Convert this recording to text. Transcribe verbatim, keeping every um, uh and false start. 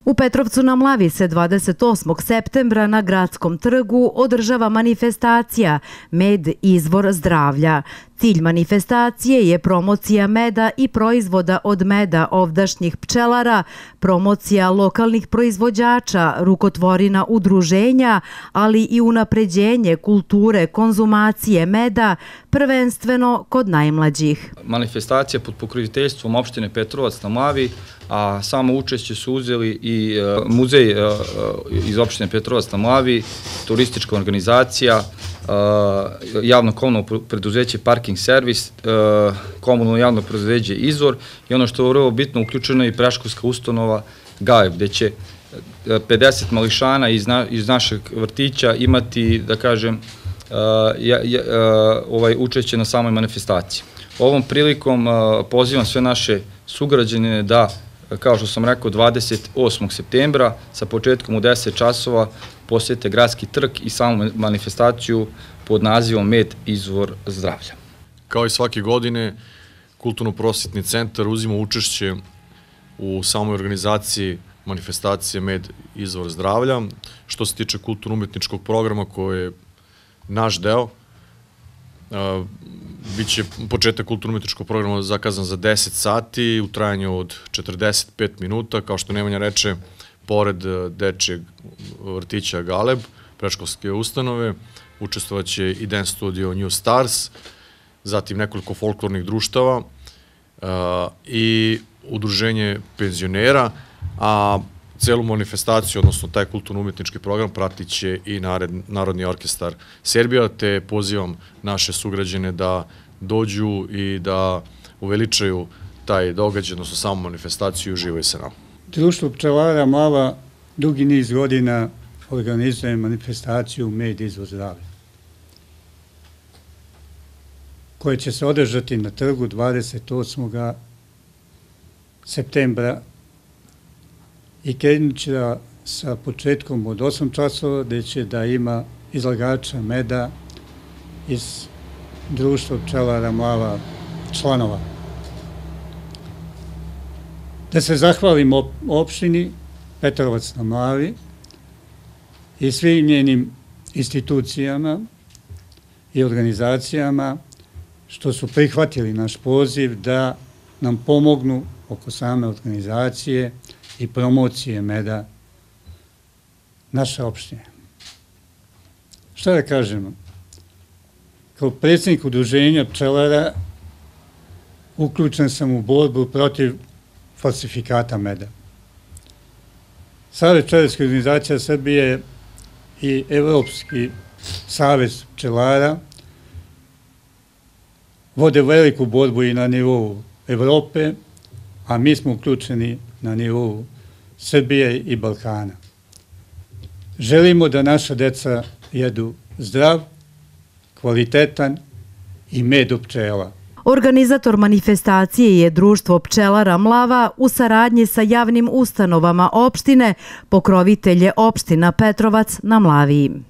U Petrovcu na Mlavi se dvadeset osmog septembra na Gradskom trgu održava manifestacija Med izvor zdravlja. Cilj manifestacije je promocija meda i proizvoda od meda ovdašnjih pčelara, promocija lokalnih proizvođača, rukotvorina udruženja, ali i unapređenje kulture konzumacije meda, prvenstveno kod najmlađih. Manifestacija pod pokroviteljstvom opštine Petrovac na Mlavi, a samo učešće su uzeli i muzej iz opštine Petrovac na Mlavi, turistička organizacija, javno komunalno preduzeće Parking servis, komunalno javno preduzeće Izvor i ono što je vrlo bitno, uključena je i predškolska ustanova Galeb, gde će pedeset mališana iz našeg vrtića imati, da kažem, učešće na samoj manifestaciji. Ovom prilikom pozivam sve naše sugrađane da, kao što sam rekao, dvadeset osmog septembra sa početkom u deset časova posjete Gradski trg i samu manifestaciju pod nazivom Med izvor zdravlja. Kao i svake godine, Kulturno-prosvetni centar uzima učešće u samoj organizaciji manifestacije Med izvor zdravlja. Što se tiče kulturno-umetničkog programa koji je naš deo, biće početak kulturno-umetničkog programa zakazan za deset sati u trajanju od četrdeset pet minuta, kao što Nemanja reče, pored dečijeg vrtića Galeb, predškolske ustanove, učestvovaće i dance studio New Stars, zatim nekoliko folklornih društava i udruženje penzionera, a celu manifestaciju, odnosno taj kulturno-umetnički program, pratit će i Narodni orkestar Serbija, te pozivam naše sugrađane da dođu i da uveličaju taj događaj, odnosno samu manifestaciju i uživaju se nam. Društvo pčelara Mlava dugi niz godina organizuje manifestaciju Med izvor zdravlja, koja će se održati na trgu dvadeset osmog septembra i krenut će sa početkom od osam časova, gde će da ima izlagača meda iz Društva pčelara Mlava članova. Da se zahvalim opštini Petrovac na Mlavi i svim njenim institucijama i organizacijama što su prihvatili naš poziv da nam pomognu oko same organizacije i promocije meda naše opštine. Šta da kažemo? Kao predsjednik udruženja pčelara uključen sam u borbu protiv falsifikata meda. Savez pčelarskih organizacija Srbije i Evropski savez pčelara vode veliku borbu i na nivou Evrope, a mi smo uključeni na nivou Srbije i Balkana. Želimo da naša deca jedu zdrav, kvalitetan i med od pčela. Organizator manifestacije je Društvo pčelara Mlava u saradnji sa javnim ustanovama opštine, pokrovitelj je opština Petrovac na Mlavi.